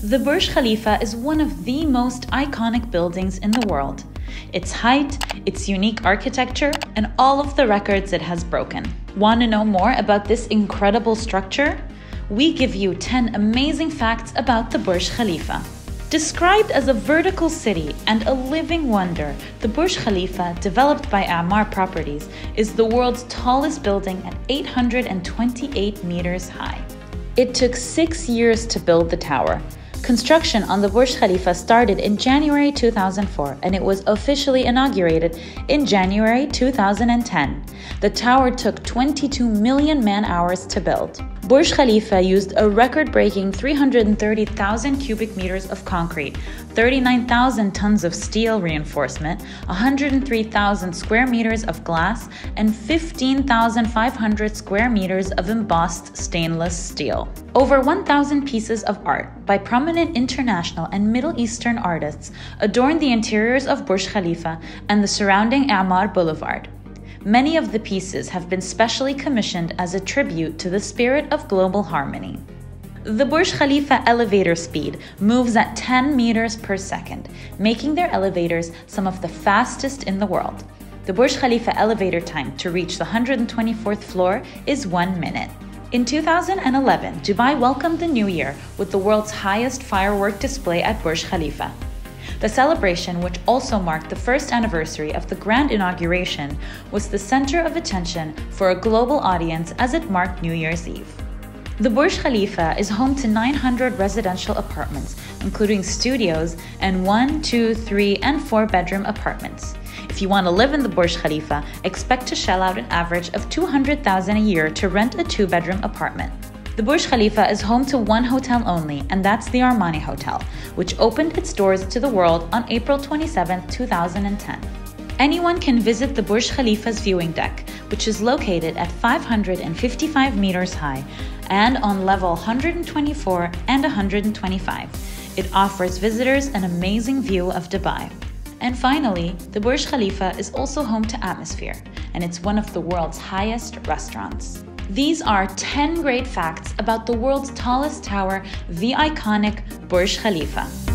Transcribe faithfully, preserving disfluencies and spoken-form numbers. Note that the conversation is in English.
The Burj Khalifa is one of the most iconic buildings in the world. Its height, its unique architecture, and all of the records it has broken. Want to know more about this incredible structure? We give you ten amazing facts about the Burj Khalifa. Described as a vertical city and a living wonder, the Burj Khalifa, developed by Emaar Properties, is the world's tallest building at eight hundred twenty-eight meters high. It took six years to build the tower. Construction on the Burj Khalifa started in January two thousand four and it was officially inaugurated in January two thousand ten. The tower took twenty-two million man-hours to build. Burj Khalifa used a record-breaking three hundred thirty thousand cubic meters of concrete, thirty-nine thousand tons of steel reinforcement, one hundred three thousand square meters of glass, and fifteen thousand five hundred square meters of embossed stainless steel. Over one thousand pieces of art by prominent international and Middle Eastern artists adorn the interiors of Burj Khalifa and the surrounding Emaar Boulevard. Many of the pieces have been specially commissioned as a tribute to the spirit of global harmony. The Burj Khalifa elevator speed moves at ten meters per second, making their elevators some of the fastest in the world. The Burj Khalifa elevator time to reach the one hundred twenty-fourth floor is one minute. In two thousand eleven, Dubai welcomed the new year with the world's highest firework display at Burj Khalifa. The celebration, which also marked the first anniversary of the grand inauguration, was the center of attention for a global audience as it marked New Year's Eve. The Burj Khalifa is home to nine hundred residential apartments, including studios and one, two, three, and four bedroom apartments. If you want to live in the Burj Khalifa, expect to shell out an average of two hundred thousand dollars a year to rent a two bedroom apartment. The Burj Khalifa is home to one hotel only, and that's the Armani Hotel, which opened its doors to the world on April twenty-seventh, two thousand ten. Anyone can visit the Burj Khalifa's viewing deck, which is located at five hundred fifty-five meters high and on level one hundred twenty-four and one hundred twenty-five. It offers visitors an amazing view of Dubai. And finally, the Burj Khalifa is also home to Atmosphere, and it's one of the world's highest restaurants. These are ten great facts about the world's tallest tower, the iconic Burj Khalifa.